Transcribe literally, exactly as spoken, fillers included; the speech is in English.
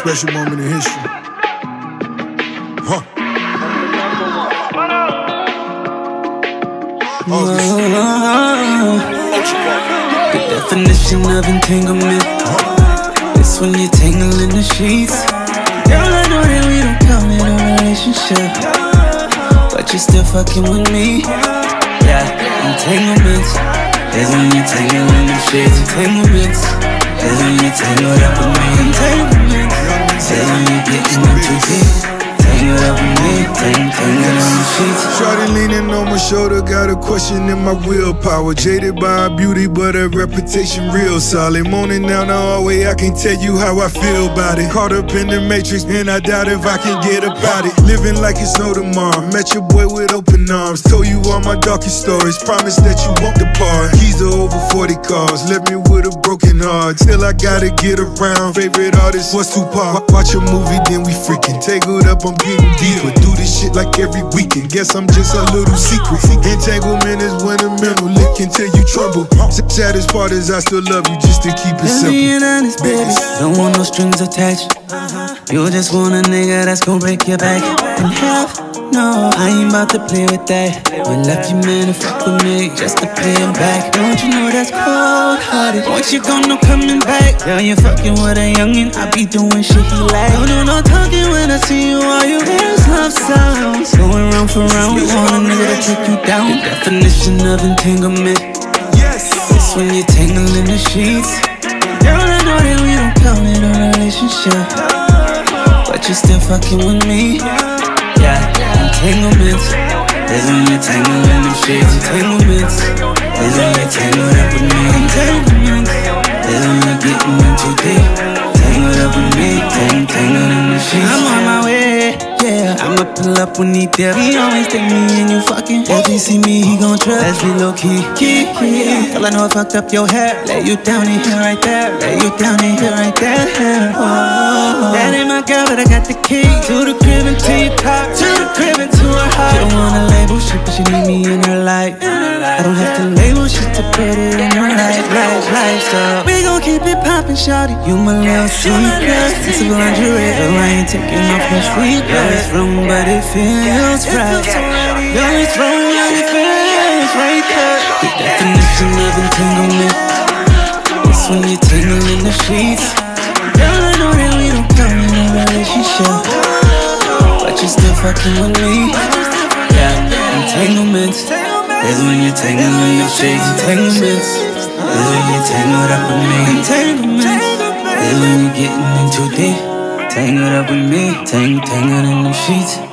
special moment in history. Huh. The definition of entanglement. It's when you're tangled in the sheets. Girl, I know that we don't count it a relationship, but you're still fucking with me. Yeah, entanglements is when you're tangled in the sheets. Entanglements is when you're tangled up with me. Entanglements is when you're getting in too deep. Tangled up with me, tangled, tangled in the sheets. Shorty leaning on my shoulder, got a question in my willpower. Jaded by her beauty, but her reputation real solid. Moaning down the hallway, I can't tell you how I feel about it. Caught up in the matrix, and I doubt if I can get about it. Living like it's no tomorrow. Met your boy with open arms. Told you all my darkest stories. Promised that you won't depart. Keys to over forty cars. Left me with a broken heart. Still I gotta get around. Favorite artist was Tupac. Watch a movie, then we freaking tangled up. I'm getting deeper. Do this shit like every weekend. Guess I'm just a little secret. Entanglement is when a mental lick can tell you trouble. Saddest part is I still love you, just to keep it simple. Being honest, baby, don't want no strings attached. You just want a nigga that's gon' break your back in half. No, I ain't about to play with that. You left your man to fuck with me just to pay him back. Don't you know that's cold-hearted? Once you gone, no coming back. Girl, you fucking with a youngin', I be doing shit he like. Don't do no talking when I see you. All you hear is love sounds. Going round for round, want a nigga to take you down. The definition of entanglement. Yes, it's when you're tangled in the sheets. Girl, I know that we don't count it a relationship, but you're still fucking with me. Yeah, entanglements is when you're tangled in the sheets. Entanglements is when you're tangled up with me. Entanglements is when you're getting in too deep. Tangled up with me, tang, tangled in the sheets. I'm on my way, yeah. I'ma pull up when he there. He always take me and you fucking. If he see me, he gon' trip. Let's be low key, key, key. Girl, I know I fucked up your hair. Lay you down in here right there. Lay you down in here right there. Oh, that ain't my girl, but I got the key to the crib and to your car, to the crib and to her heart. She don't wanna label shit, but she need me in her life. I don't have to label shit to put it in her life, life, life. So we gon' keep it poppin', shawty. You my little secret. It's a lingerie, though I ain't taking off my sleep. Girl, it's wrong, but it feels right. Girl, it's wrong, but it feels right there. The definition of entanglement. It's when you're tangled in the sheets. Girl, I know that we don't count in a relationship, but you're still fucking with me. Yeah, entanglements is when you're tangled in the sheets. Entanglements is when you're tangled up with me. Entanglements is when you're getting in too deep. Tangled up with me, tang, tangled in the sheets.